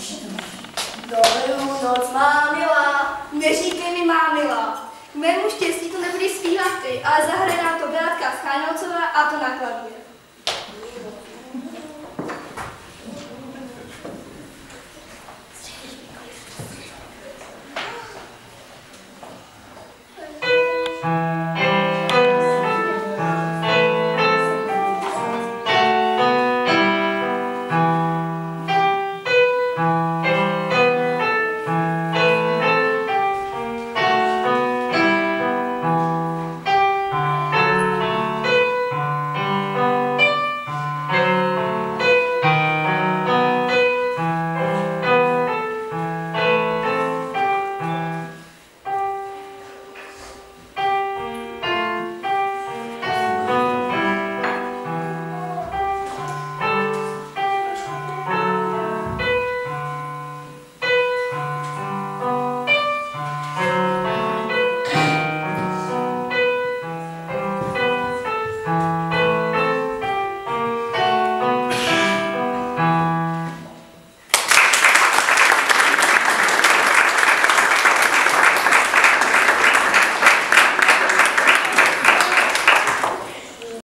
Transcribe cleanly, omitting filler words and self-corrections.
Dobrou noc, má milá. Neříkej mi, má milá. K mému štěstí to nebudeš zpívat ty, ale zahraje nám to Beatka Schajnalcová a to na klavír.